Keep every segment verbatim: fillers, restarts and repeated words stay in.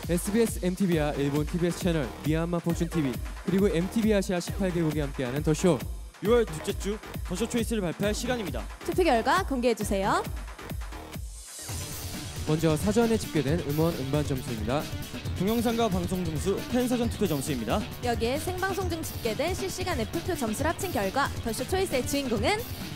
에스비에스 엠티비와 일본 티비에스 채널 미얀마 포춘티비 그리고 엠티비 아시아 십팔 개국이 함께하는 더쇼. 유월 둘째 주 더쇼 초이스를 발표할 시간입니다. 투표 결과 공개해주세요. 먼저 사전에 집계된 음원 음반 점수입니다. 동영상과 방송 점수, 팬사전 투표 점수입니다. 여기에 생방송 중 집계된 실시간 F표 점수를 합친 결과 더쇼 초이스의 주인공은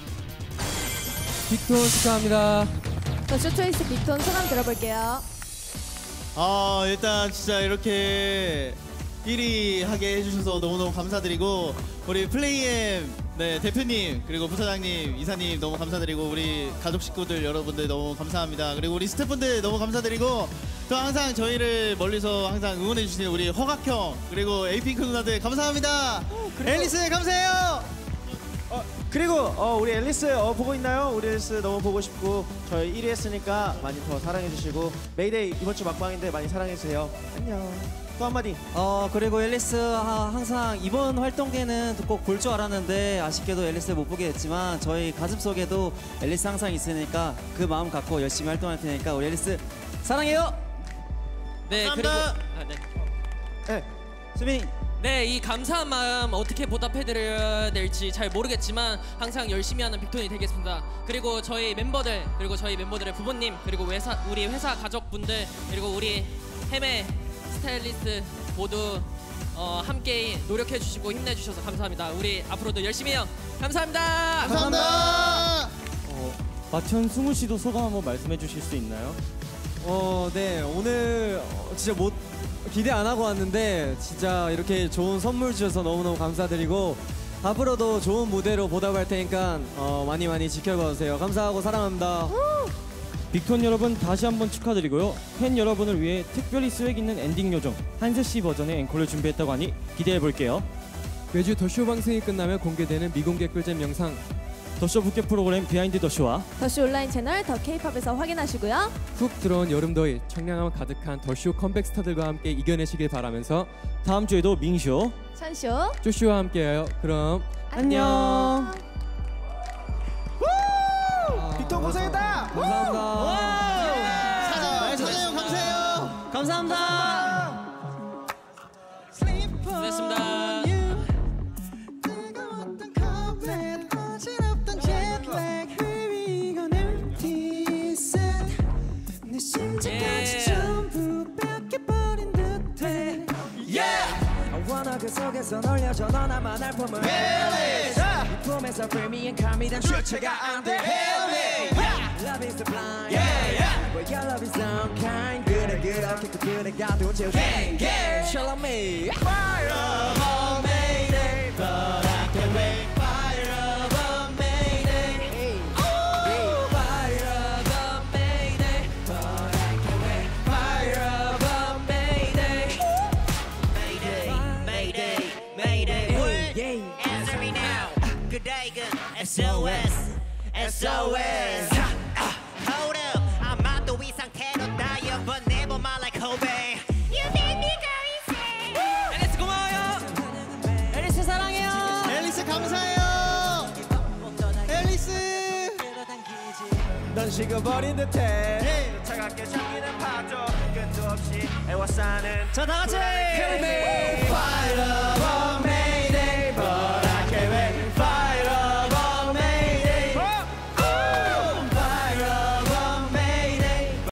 빅톤 축하합니다. 더쇼 초이스 빅톤 소감 들어볼게요. 아 일단 진짜 이렇게 일 위 하게 해주셔서 너무너무 감사드리고 우리 플레이엠 네, 대표님 그리고 부사장님 이사님 너무 감사드리고 우리 가족 식구들 여러분들 너무 감사합니다. 그리고 우리 스태프분들 너무 감사드리고 또 항상 저희를 멀리서 항상 응원해 주시는 우리 허각형 그리고 에이핑크 누나들 감사합니다. 오, 앨리스 감사해요. 어, 그리고 어, 우리 앨리스 어, 보고 있나요? 우리 앨리스 너무 보고 싶고 저희 일 위 했으니까 많이 더 사랑해 주시고 메이데이 이번 주 막방인데 많이 사랑해 주세요. 안녕. 또 한마디. 어 그리고 앨리스 하, 항상 이번 활동 때는 꼭 볼 줄 알았는데 아쉽게도 앨리스 못 보게 됐지만 저희 가슴속에도 앨리스 항상 있으니까 그 마음 갖고 열심히 활동할 테니까 우리 앨리스 사랑해요. 네 감사합니다. 그리고 아, 네. 네, 수빈이. 네, 이 감사한 마음 어떻게 보답해드려야 될지 잘 모르겠지만 항상 열심히 하는 빅톤이 되겠습니다. 그리고 저희 멤버들 그리고 저희 멤버들의 부모님 그리고 회사, 우리 회사 가족분들 그리고 우리 해외 스타일리스트 모두 어, 함께 노력해주시고 힘내주셔서 감사합니다. 우리 앞으로도 열심히 해요. 감사합니다. 감사합니다. 어, 마천 승우 씨도 소감 한번 말씀해 주실 수 있나요? 어, 네 오늘 진짜 못 기대 안 하고 왔는데 진짜 이렇게 좋은 선물 주셔서 너무너무 감사드리고 앞으로도 좋은 무대로 보답할 테니까 어, 많이 많이 지켜봐 주세요. 감사하고 사랑합니다. 빅톤 여러분 다시 한번 축하드리고요. 팬 여러분을 위해 특별히 스웩 있는 엔딩 요정 한세씨 버전의 앵콜을 준비했다고 하니 기대해 볼게요. 매주 더쇼 방송이 끝나면 공개되는 미공개 꿀잼 영상 더쇼 부캐 프로그램 비하인드 더쇼와 더쇼 온라인 채널 더 케이팝에서 확인하시고요. 훅 들어온 여름더위 청량함 가득한 더쇼 컴백 스타들과 함께 이겨내시길 바라면서 다음 주에도 민쇼, 찬쇼, 쪼쇼와 함께해요. 그럼 안녕. 빅톤 고생했다. 감사합니다. 사장 사장 감사해요. 감사합니다. 고맙습니다. 그 속에서 놀려줘 너나만 알 품을 이 품에서 freemi한 calm이란 주체가 안 돼 Love is the blind But your love is unkind 그래 그렇게 그들의 가도 채워 Hey girl Show me Fire of a mayday But I can't wait Fire of a mayday Oh Fire of a mayday But I can't wait Fire of a mayday Mayday Mayday Answer me now 그대 이건 에스오에스 에스오에스 Hold up 아마 또 이 상태로 die But never mind like Kobe You make me go insane 앨리스 고마워요. 앨리스 사랑해요. 앨리스 감사해요. 앨리스. 넌 식어버린 듯해. 차갑게 잠기는 파도 끝도 없이 애워싸는 자 다 같이.